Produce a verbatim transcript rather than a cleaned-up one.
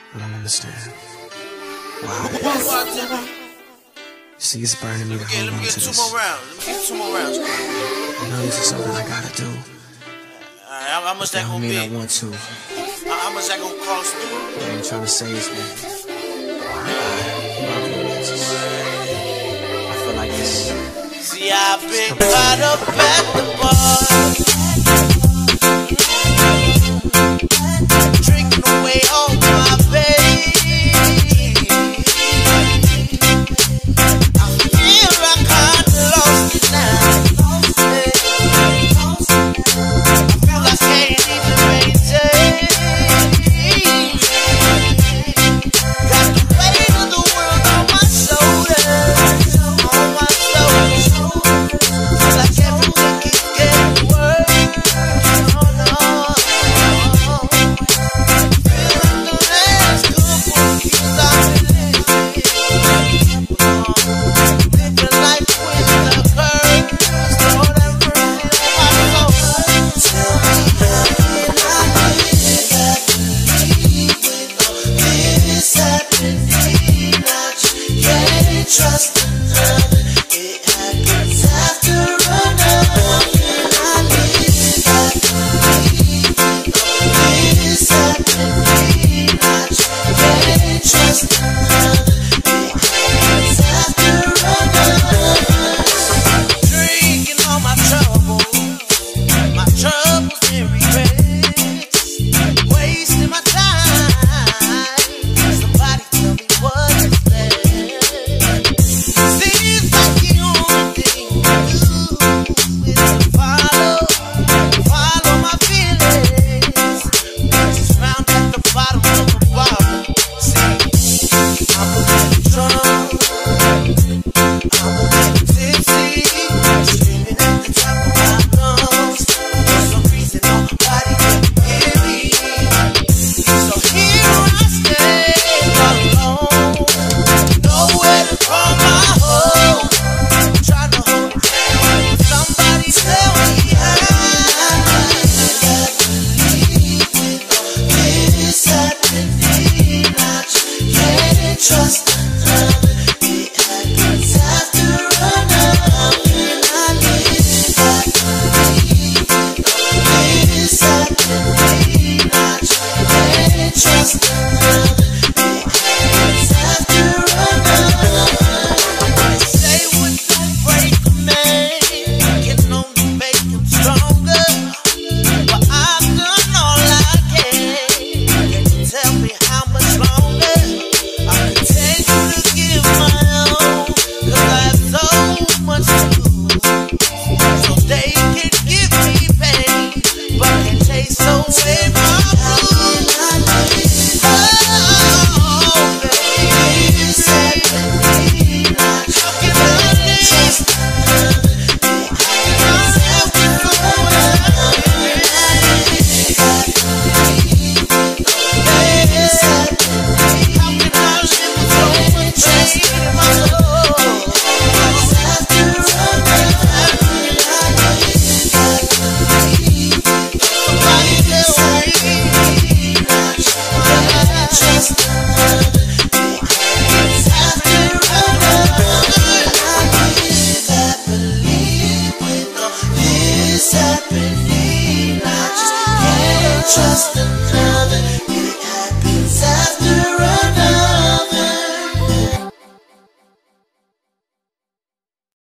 I don't understand. Wow. See, it's burning me to hold on to this. Let me get two more rounds. Let me get two more rounds. I know this is something I gotta do. Alright, how much that gonna mean be? I want to. How much that gonna cost me? What I'm trying to say is that I feel like this. See, I've been caught up at the bar, drinking away all my pain. I feel like I'm lost it now. I feel I can't even maintain. Got the weight of the world on my shoulders, on my shoulders. Feel like everything keeps getting worse. Oh no. Feel like the last couple years I've been living, living life with the curves. Lord have mercy on my soul. Tell me how can I live? I believe with all this happening, I just can't trust another. It happens after another. Can I live? I believe with all this happening, I just can't trust another. It happens after another. Drinking all my troubles, my troubles and regrets, wasting my time. Somebody tell me what is that? Seems like the only thing to do is to follow, follow my feelings. Just round at the bottom of the bottle. See, I'm a little drunk, I'm a little tipsy, screaming at the top of my lungs. For some reason nobody can hear me, so here I stay alone, nowhere to call my home. Trying to hold it down, somebody tell me how. I believe with all this happening, I just can't trust another. It happens after another. Can I live? I believe with all this happening, I just can't trust another.